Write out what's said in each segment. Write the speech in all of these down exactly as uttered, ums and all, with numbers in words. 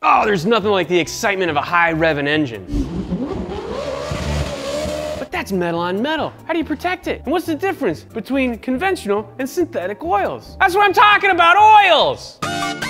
Oh, there's nothing like the excitement of a high-revving engine. But that's metal on metal. How do you protect it? And what's the difference between conventional and synthetic oils? That's what I'm talking about, oils!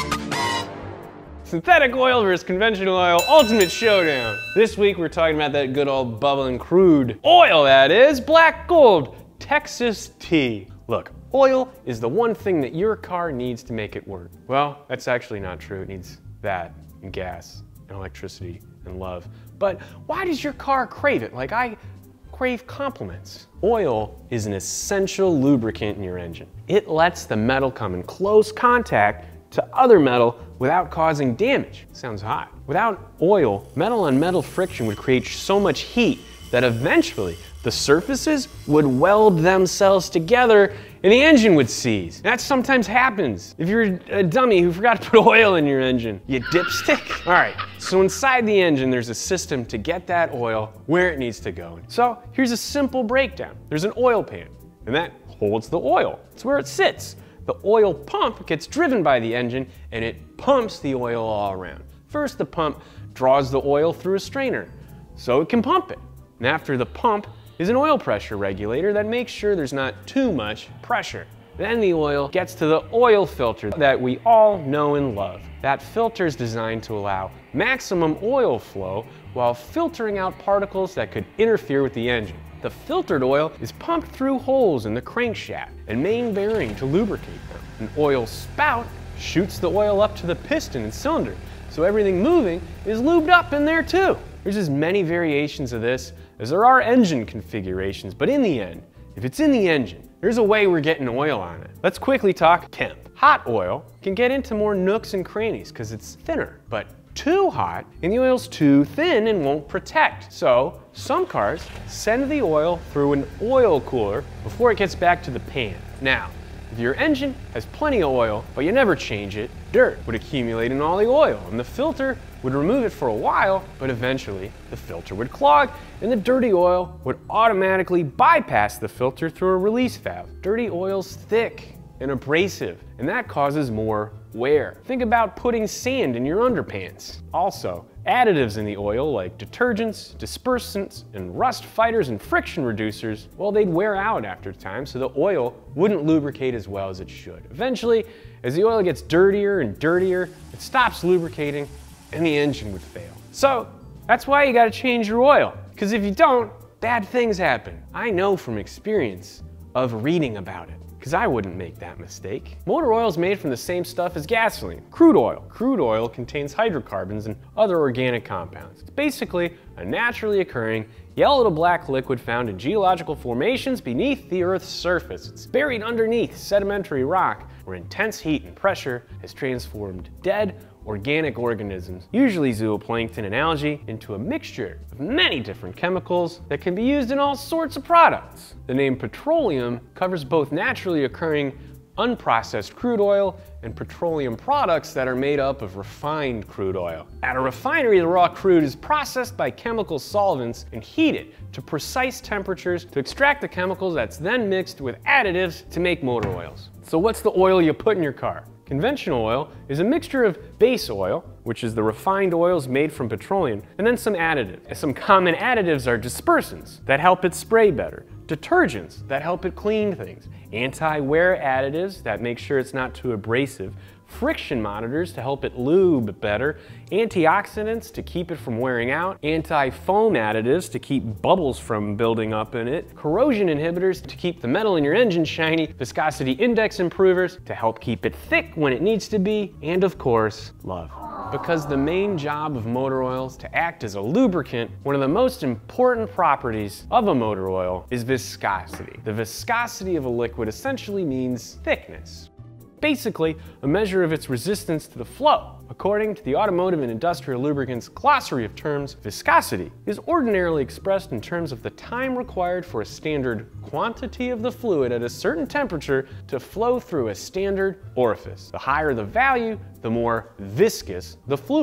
Synthetic oil versus conventional oil, ultimate showdown. This week we're talking about that good old bubbling crude oil, that is, black gold, Texas tea. Look, oil is the one thing that your car needs to make it work. Well, that's actually not true. It needs that, and gas, and electricity, and love. But why does your car crave it? Like I crave compliments. Oil is an essential lubricant in your engine. It lets the metal come in close contact to other metal without causing damage. Sounds hot. Without oil, metal on metal friction would create so much heat that eventually the surfaces would weld themselves together and the engine would seize. That sometimes happens if you're a dummy who forgot to put oil in your engine, you dipstick. All right, so inside the engine, there's a system to get that oil where it needs to go. So here's a simple breakdown. There's an oil pan, and that holds the oil. It's where it sits. The oil pump gets driven by the engine, and it pumps the oil all around. First, the pump draws the oil through a strainer, so it can pump it. And after the pump is an oil pressure regulator that makes sure there's not too much pressure. Then the oil gets to the oil filter that we all know and love. That filter is designed to allow maximum oil flow while filtering out particles that could interfere with the engine. The filtered oil is pumped through holes in the crankshaft and main bearing to lubricate them. An oil spout shoots the oil up to the piston and cylinder, so everything moving is lubed up in there too. There's as many variations of this as there are engine configurations, but in the end, if it's in the engine, there's a way we're getting oil on it. Let's quickly talk temp. Hot oil can get into more nooks and crannies because it's thinner, but too hot and the oil's too thin and won't protect. So some cars send the oil through an oil cooler before it gets back to the pan. Now, if your engine has plenty of oil, but you never change it, dirt would accumulate in all the oil, and the filter would remove it for a while, but eventually the filter would clog, and the dirty oil would automatically bypass the filter through a release valve. Dirty oil's thick and abrasive, and that causes more wear. Think about putting sand in your underpants. Also, additives in the oil like detergents, dispersants, and rust fighters and friction reducers, well, they'd wear out after time, so the oil wouldn't lubricate as well as it should. Eventually, as the oil gets dirtier and dirtier, it stops lubricating and the engine would fail. So that's why you gotta change your oil, because if you don't, bad things happen. I know from experience of reading about it, because I wouldn't make that mistake. Motor oil is made from the same stuff as gasoline, crude oil. Crude oil contains hydrocarbons and other organic compounds. It's basically a naturally occurring yellow to black liquid found in geological formations beneath the Earth's surface. It's buried underneath sedimentary rock where intense heat and pressure has transformed dead organic organisms, usually zooplankton and algae, into a mixture of many different chemicals that can be used in all sorts of products. The name petroleum covers both naturally occurring unprocessed crude oil and petroleum products that are made up of refined crude oil. At a refinery, the raw crude is processed by chemical solvents and heated to precise temperatures to extract the chemicals that's then mixed with additives to make motor oils. So what's the oil you put in your car? Conventional oil is a mixture of base oil, which is the refined oils made from petroleum, and then some additives. Some common additives are dispersants that help it spray better, detergents that help it clean things, anti-wear additives that make sure it's not too abrasive, friction monitors to help it lube better, antioxidants to keep it from wearing out, anti-foam additives to keep bubbles from building up in it, corrosion inhibitors to keep the metal in your engine shiny, viscosity index improvers to help keep it thick when it needs to be, and of course, love. Because the main job of motor oils to act as a lubricant, one of the most important properties of a motor oil is viscosity. The viscosity of a liquid essentially means thickness. Basically, a measure of its resistance to the flow. According to the Automotive and Industrial Lubricants Glossary of Terms, viscosity is ordinarily expressed in terms of the time required for a standard quantity of the fluid at a certain temperature to flow through a standard orifice. The higher the value, the more viscous the fluid.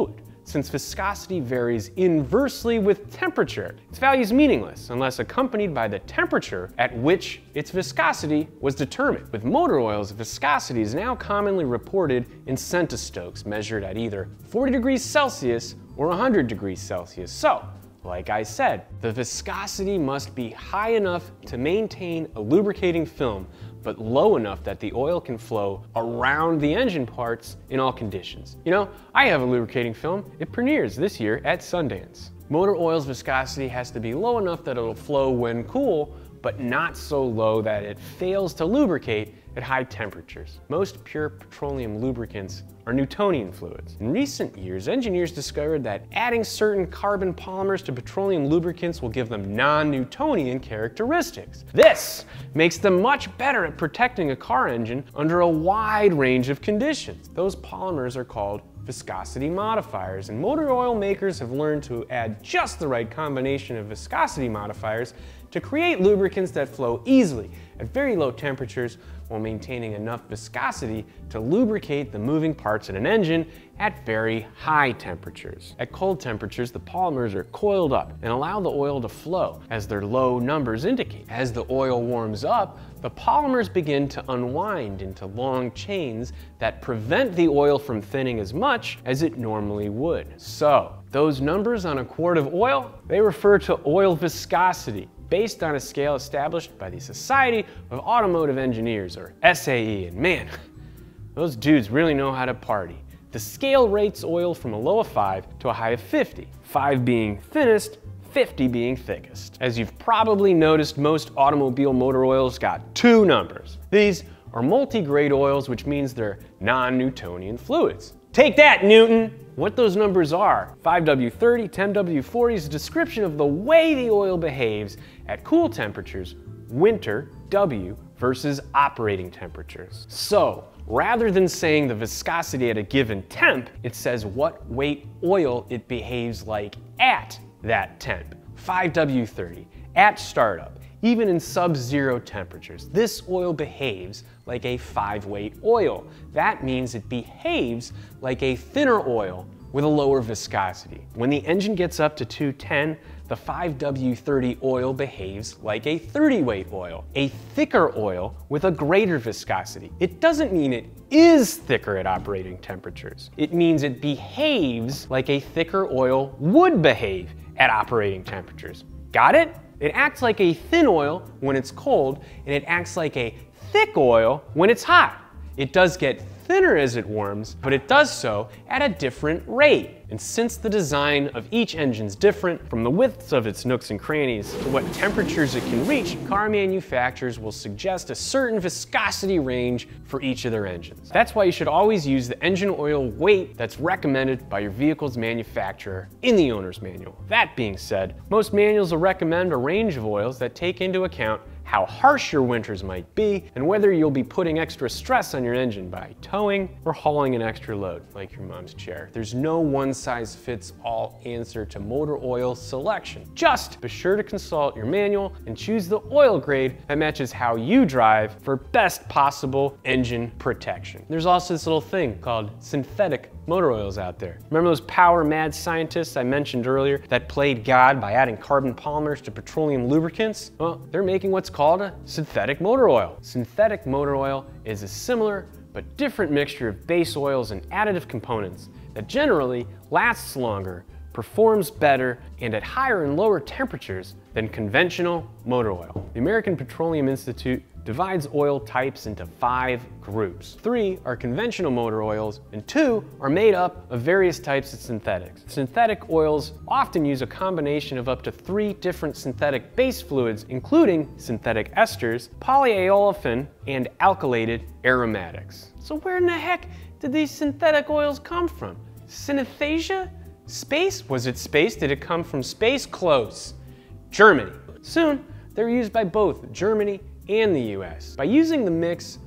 since viscosity varies inversely with temperature. Its value is meaningless unless accompanied by the temperature at which its viscosity was determined. With motor oils, viscosity is now commonly reported in centistokes, measured at either forty degrees Celsius or one hundred degrees Celsius. So, like I said, the viscosity must be high enough to maintain a lubricating film, but low enough that the oil can flow around the engine parts in all conditions. You know, I have a lubricating film. It premieres this year at Sundance. Motor oil's viscosity has to be low enough that it'll flow when cool, but not so low that it fails to lubricate at high temperatures. Most pure petroleum lubricants are Newtonian fluids. In recent years, engineers discovered that adding certain carbon polymers to petroleum lubricants will give them non-Newtonian characteristics. This makes them much better at protecting a car engine under a wide range of conditions. Those polymers are called viscosity modifiers, and motor oil makers have learned to add just the right combination of viscosity modifiers to create lubricants that flow easily at very low temperatures while maintaining enough viscosity to lubricate the moving parts in an engine at very high temperatures. At cold temperatures, the polymers are coiled up and allow the oil to flow, as their low numbers indicate. As the oil warms up, the polymers begin to unwind into long chains that prevent the oil from thinning as much as it normally would. So, those numbers on a quart of oil, they refer to oil viscosity, based on a scale established by the Society of Automotive Engineers, or S A E, and man, those dudes really know how to party. The scale rates oil from a low of five to a high of fifty, five being thinnest, fifty being thickest. As you've probably noticed, most automobile motor oils got two numbers. These are multi-grade oils, which means they're non-Newtonian fluids. Take that, Newton! What those numbers are, five W thirty, ten W forty, is a description of the way the oil behaves at cool temperatures, winter, W, versus operating temperatures. So, rather than saying the viscosity at a given temp, it says what weight oil it behaves like at that temp. five W thirty, at startup, even in sub-zero temperatures, this oil behaves like a five-weight oil. That means it behaves like a thinner oil with a lower viscosity. When the engine gets up to two ten, the five W thirty oil behaves like a thirty-weight oil, a thicker oil with a greater viscosity. It doesn't mean it is thicker at operating temperatures. It means it behaves like a thicker oil would behave at operating temperatures. Got it? It acts like a thin oil when it's cold, and it acts like a thick oil when it's hot. It does get thinner as it warms, but it does so at a different rate. And since the design of each engine's different, from the widths of its nooks and crannies to what temperatures it can reach, car manufacturers will suggest a certain viscosity range for each of their engines. That's why you should always use the engine oil weight that's recommended by your vehicle's manufacturer in the owner's manual. That being said, most manuals will recommend a range of oils that take into account how harsh your winters might be, and whether you'll be putting extra stress on your engine by towing or hauling an extra load, like your mom's chair. There's no one-size-fits-all answer to motor oil selection. Just be sure to consult your manual and choose the oil grade that matches how you drive for best possible engine protection. There's also this little thing called synthetic motor oils out there. Remember those power mad scientists I mentioned earlier that played God by adding carbon polymers to petroleum lubricants? Well, they're making what's called a synthetic motor oil. Synthetic motor oil is a similar but different mixture of base oils and additive components that generally lasts longer, performs better, and at higher and lower temperatures than conventional motor oil. The American Petroleum Institute divides oil types into five groups. Three are conventional motor oils, and two are made up of various types of synthetics. Synthetic oils often use a combination of up to three different synthetic base fluids, including synthetic esters, polyolefin, and alkylated aromatics. So where in the heck did these synthetic oils come from? Synesthesia? Space? Was it space? Did it come from space? Close. Germany. Soon, they're used by both Germany and the U S. By using the mix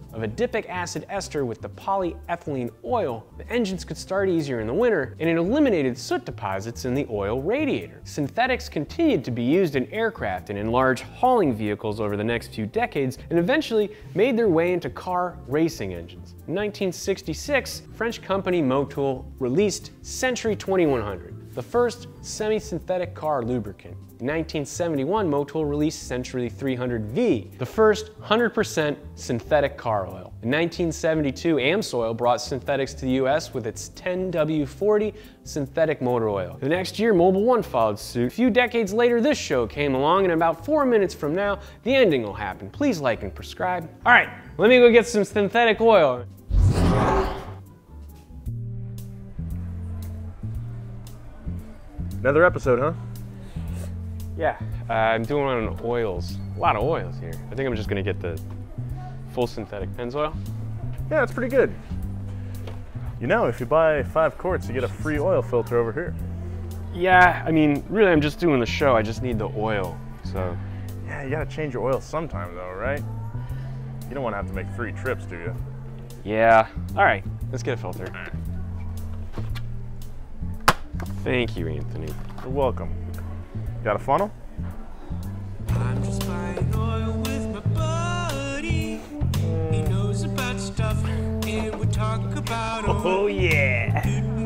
of adipic acid ester with the polyethylene oil, the engines could start easier in the winter, and it eliminated soot deposits in the oil radiator. Synthetics continued to be used in aircraft and in large hauling vehicles over the next few decades, and eventually made their way into car racing engines. In nineteen sixty-six, French company Motul released Century twenty-one hundred, the first semi-synthetic car lubricant. In nineteen seventy-one, Motul released Century three hundred V, the first one hundred percent synthetic car oil. In nineteen seventy-two, Amsoil brought synthetics to the U S with its ten W forty synthetic motor oil. The next year, Mobil one followed suit. A few decades later, this show came along, and about four minutes from now, the ending will happen. Please like and subscribe. All right, let me go get some synthetic oil. Another episode, huh? Yeah, uh, I'm doing one on oils. A lot of oils here. I think I'm just gonna get the full synthetic Pennzoil. Yeah, that's pretty good. You know, if you buy five quarts, you get a free oil filter over here. Yeah, I mean, really, I'm just doing the show. I just need the oil, so. Yeah, you gotta change your oil sometime though, right? You don't wanna have to make three trips, do you? Yeah, all right, let's get a filter. Thank you, Anthony. You're welcome. Got a funnel? I'm just buying oil with my buddy. He knows about stuff, and we talk about oil. Oh yeah!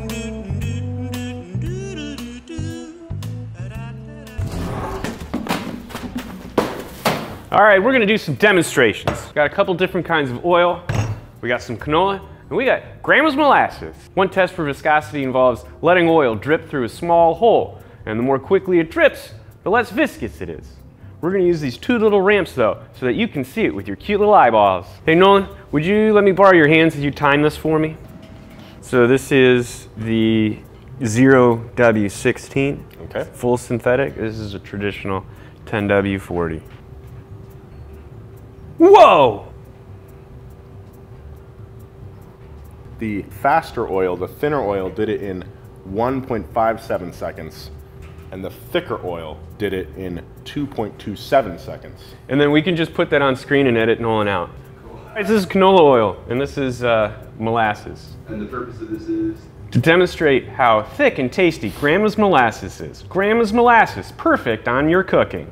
All right, we're gonna do some demonstrations. Got a couple different kinds of oil. We got some canola, and we got grams molasses. One test for viscosity involves letting oil drip through a small hole, and the more quickly it drips, the less viscous it is. We're gonna use these two little ramps though, so that you can see it with your cute little eyeballs. Hey Nolan, would you let me borrow your hands as you time this for me? So this is the zero W sixteen, Okay. full synthetic. This is a traditional ten W forty. Whoa! The faster oil, the thinner oil, did it in one point five seven seconds, and the thicker oil did it in two point two seven seconds. And then we can just put that on screen and edit Nolan out. All right, this is canola oil, and this is uh, molasses. And the purpose of this is? To demonstrate how thick and tasty grandma's molasses is. Grandma's molasses, perfect on your cooking.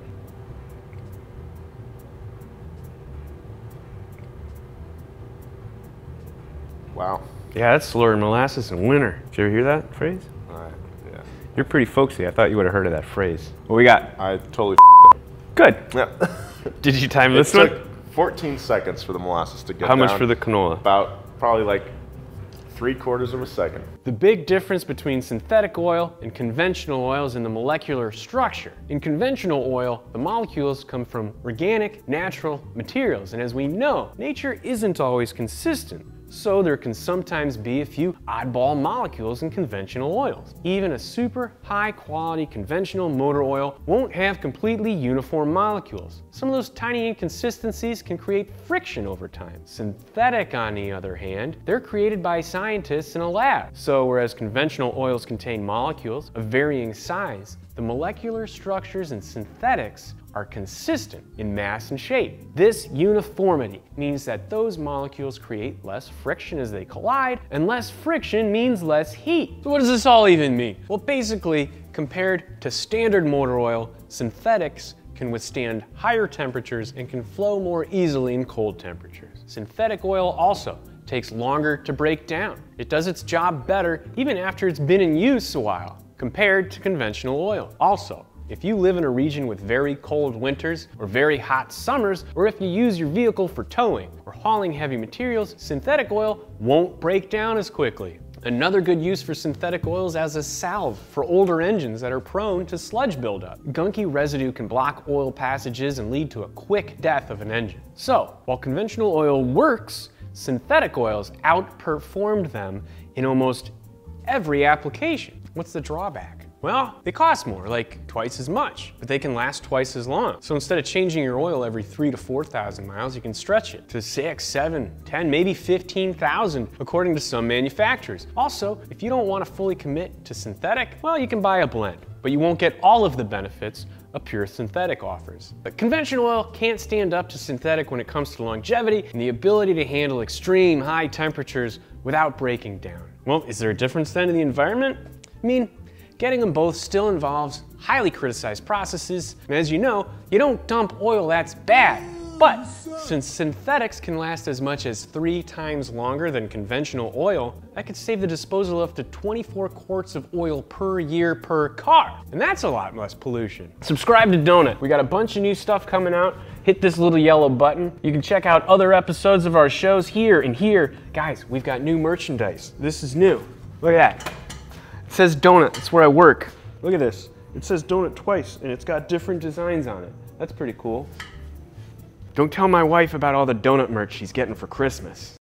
Wow. Yeah, that's slurring molasses in winter. Did you ever hear that phrase? All right, yeah. You're pretty folksy. I thought you would have heard of that phrase. What we got? I totally f***ed it. Good. Yeah. Did you time It this took one? fourteen seconds for the molasses to get How much down. for the canola? About probably like three quarters of a second. The big difference between synthetic oil and conventional oil is in the molecular structure. In conventional oil, the molecules come from organic, natural materials, and as we know, nature isn't always consistent. So there can sometimes be a few oddball molecules in conventional oils. Even a super high quality conventional motor oil won't have completely uniform molecules. Some of those tiny inconsistencies can create friction over time. Synthetic, on the other hand, they're created by scientists in a lab. So whereas conventional oils contain molecules of varying size, the molecular structures in synthetics are consistent in mass and shape. This uniformity means that those molecules create less friction as they collide, and less friction means less heat. So what does this all even mean? Well, basically, compared to standard motor oil, synthetics can withstand higher temperatures and can flow more easily in cold temperatures. Synthetic oil also takes longer to break down. It does its job better even after it's been in use a while, compared to conventional oil. Also, if you live in a region with very cold winters or very hot summers, or if you use your vehicle for towing or hauling heavy materials, synthetic oil won't break down as quickly. Another good use for synthetic oil is as a salve for older engines that are prone to sludge buildup. Gunky residue can block oil passages and lead to a quick death of an engine. So, while conventional oil works, synthetic oils outperformed them in almost every application. What's the drawback? Well, they cost more, like twice as much, but they can last twice as long. So instead of changing your oil every three to four thousand miles, you can stretch it to six, seven, ten, maybe fifteen thousand, according to some manufacturers. Also, if you don't want to fully commit to synthetic, well, you can buy a blend, but you won't get all of the benefits a pure synthetic offers. But conventional oil can't stand up to synthetic when it comes to longevity and the ability to handle extreme high temperatures without breaking down. Well, is there a difference then in the environment? I mean, getting them both still involves highly criticized processes, and as you know, you don't dump oil that's bad. But since synthetics can last as much as three times longer than conventional oil, that could save the disposal of up to twenty-four quarts of oil per year per car. And that's a lot less pollution. Subscribe to Donut. We got a bunch of new stuff coming out. Hit this little yellow button. You can check out other episodes of our shows here and here. Guys, we've got new merchandise. This is new. Look at that. It says Donut. It's where I work. Look at this. It says Donut twice, and it's got different designs on it. That's pretty cool. Don't tell my wife about all the donut merch she's getting for Christmas.